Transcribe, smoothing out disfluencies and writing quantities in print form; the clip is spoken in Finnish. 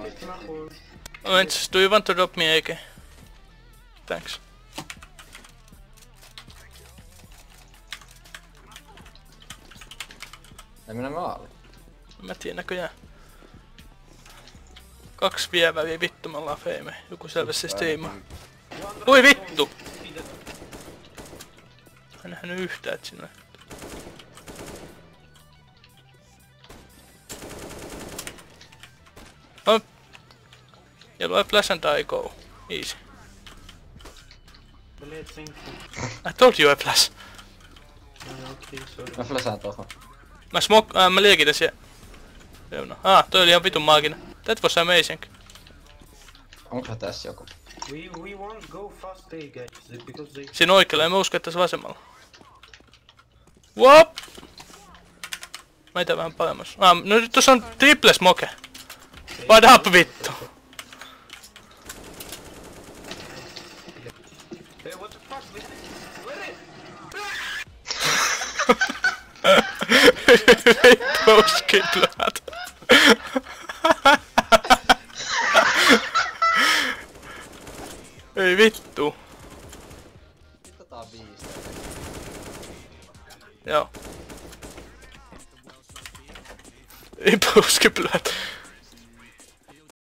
Orange, do you want to drop me AK? Thanks. Ei mennä maali. Mä tiedän näköjään. 2 vievää vittu, me ollaan fame. Joku selvästi stiimaa. Voi vittu! En nähnyt yhtään et sinne. Hop! Yellow I flash and I go. Easy. I told you I flash. Mä flashaan tohon. Mä liekitän siellä. Toi oli ihan vitun maaginen. That was amazing. Onko tässä joku? We won't go fast A guys because they... Siinä oikealla, en mä usko, että tässä vasemmalla. Wop! Meitä vähän paremmassa. No nyt tossa on triple smoke. What up vittu? Hey, what the fuck? Vittu skidlat. Ei vittu. Otetaan 5. Joo. Ei pauskipylät.